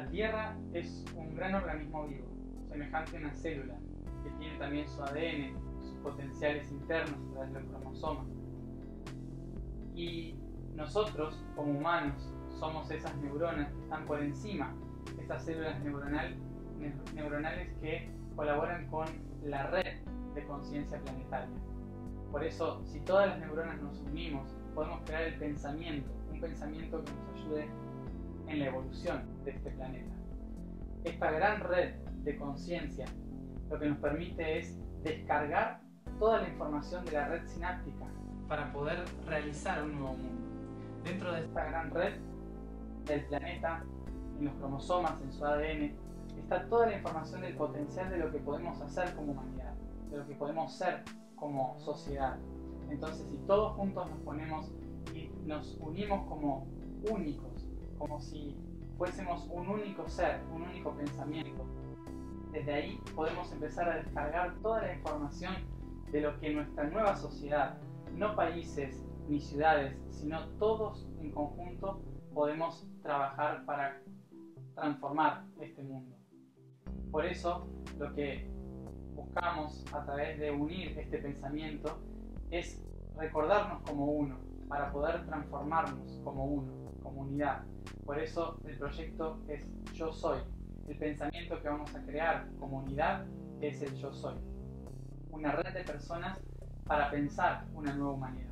La Tierra es un gran organismo vivo, semejante a una célula, que tiene también su ADN, sus potenciales internos a través de los cromosomas. Y nosotros, como humanos, somos esas neuronas que están por encima, esas células neuronales que colaboran con la red de conciencia planetaria. Por eso, si todas las neuronas nos unimos, podemos crear el pensamiento, un pensamiento que nos ayude en la evolución de este planeta. Esta gran red de conciencia lo que nos permite es descargar toda la información de la red sináptica para poder realizar un nuevo mundo. Dentro de esta gran red del planeta, en los cromosomas, en su ADN, está toda la información del potencial de lo que podemos hacer como humanidad, de lo que podemos ser como sociedad. Entonces, si todos juntos nos ponemos y nos unimos como únicos, como si fuésemos un único ser, un único pensamiento, desde ahí podemos empezar a descargar toda la información de lo que nuestra nueva sociedad, no países ni ciudades, sino todos en conjunto podemos trabajar para transformar este mundo. Por eso, lo que buscamos a través de unir este pensamiento es recordarnos como uno, para poder transformarnos como uno, como unidad. Por eso el proyecto es Yo Soy. El pensamiento que vamos a crear como unidad es el Yo Soy. Una red de personas para pensar una nueva humanidad.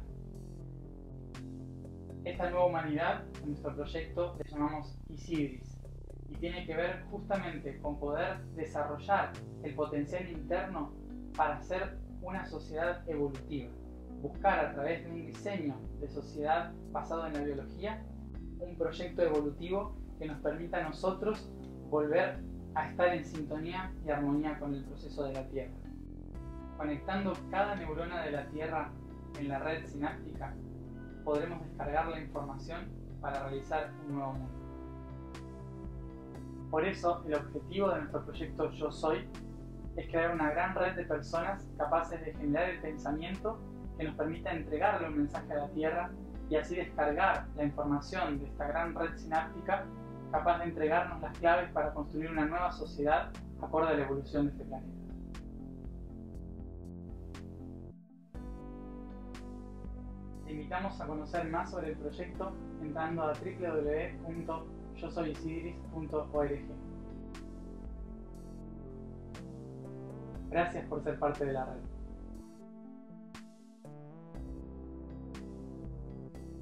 Esta nueva humanidad, en nuestro proyecto, le llamamos Isidris. Y tiene que ver justamente con poder desarrollar el potencial interno para ser una sociedad evolutiva. Buscar a través de un diseño de sociedad basado en la biología, un proyecto evolutivo que nos permita a nosotros volver a estar en sintonía y armonía con el proceso de la Tierra. Conectando cada neurona de la Tierra en la red sináptica, podremos descargar la información para realizar un nuevo mundo. Por eso, el objetivo de nuestro proyecto Yo Soy es crear una gran red de personas capaces de generar el pensamiento que nos permita entregarle un mensaje a la Tierra y así descargar la información de esta gran red sináptica capaz de entregarnos las claves para construir una nueva sociedad acorde a la evolución de este planeta. Te invitamos a conocer más sobre el proyecto entrando a www.yosoyisidris.org. Gracias por ser parte de la red.